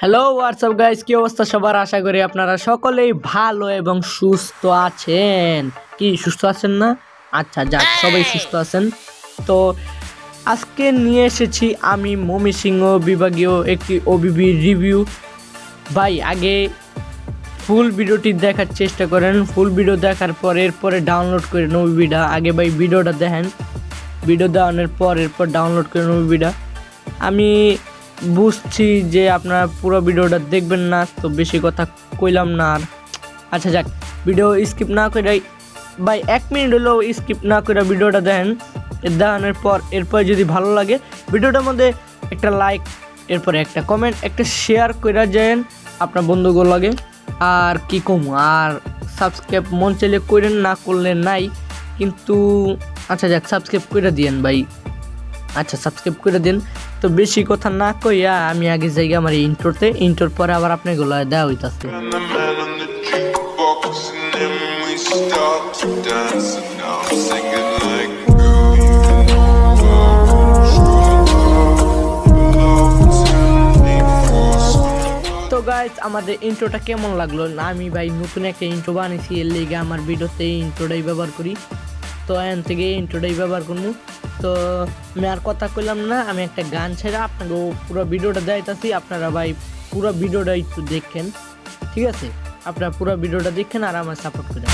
Hello WhatsApp guys, কি অবস্থা সবার? আশা করি আপনারা সকলেই ভালো এবং সুস্থ আছেন। কি সুস্থ আছেন না? আচ্ছা যাক, সবাই সুস্থ আছেন। তো আজকে নিয়ে এসেছি আমি ময়মনসিংহ বিভাগীয় একটি ওবিবি রিভিউ। ভাই আগে ফুল ভিডিওটি দেখার চেষ্টা করেন, ফুল ভিডিও দেখার পর এরপরে ডাউনলোড করে ওবিবিটা। আগে ভাই ভিডিওটা দেখেন, ভিডিও দেওয়ানোর পর এরপর ডাউনলোড করে ওবিবিটা। আমি বুঝছি যে আপনারা পুরো ভিডিওটা দেখবেন না, তো বেশি কথা কইলাম না আর। আচ্ছা যাক, ভিডিও স্কিপ না করে ভাই 1 মিনিট হলেও স্কিপ না করে ভিডিওটা দেখেন। দেখানোর পর এরপর যদি ভালো লাগে ভিডিওটার মধ্যে একটা লাইক, এরপরে একটা কমেন্ট, একটা শেয়ার করে যান আপনার বন্ধুগুলো লাগে। আর কি কম, আর সাবস্ক্রাইব মন চাইলে করেন, না করলে নাই কিন্তু। আচ্ছা যাক, সাবস্ক্রাইব করে দিয়েন ভাই। আচ্ছা সাবস্ক্রাইব করে দিন। তো বেশি কথা না কইয়া আমি আগে যাই আমার ইন্ট্রোর পরে আবার আপনাগুলো দেওয়া হইতাছে। তো গাইস, আমাদের ইন্ট্রোটা কেমন লাগলো? না আমি ভাই নতুন একটা ইন্ট্রো বানিয়েছি, এর লিগে আমার ভিডিওতে ইন্ট্রোটাই ব্যবহার করি। তো এখান থেকে ইন্ট্রোটাই ব্যবহার করবো। তো আমি আর কথা কইলাম না, আমি একটা গান ছেড়ে আপনাকে পুরো ভিডিওটা দেখাইতেছি। আপনারা ভাই পুরো ভিডিওটা একটু দেখেন, ঠিক আছে? আপনারা পুরো ভিডিওটা দেখেন আর আমার সাপোর্ট করেন।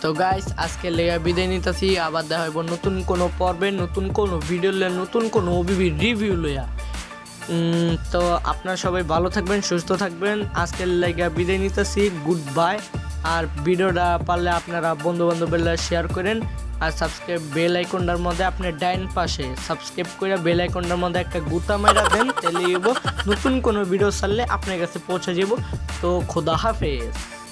তো গাইস আজকে লেগা বিদায় নিতেছি, আবার দেখা হইব নতুন কোনো পর্বে, নতুন কোনো ভিডিও লইয়া, নতুন কোনো ওবিবি রিভিউ লইয়া। তো আপনারা সবাই ভালো থাকবেন, সুস্থ থাকবেন। আজকের লেগা বিদায় নিতেছি, গুড বাই। আর ভিডিওটা পারলে আপনারা বন্ধু বান্ধবের শেয়ার করেন, আর সাবস্ক্রাইব বেল আইকনটার মধ্যে আপনার ডাইন পাশে সাবস্ক্রাইব করে বেল আইকনটার মধ্যে একটা গুতা মাইরা দেন, তাহলে নতুন কোনো ভিডিও ছাড়লে আপনার কাছে পৌঁছে যাব। তো খোদা হাফেজ।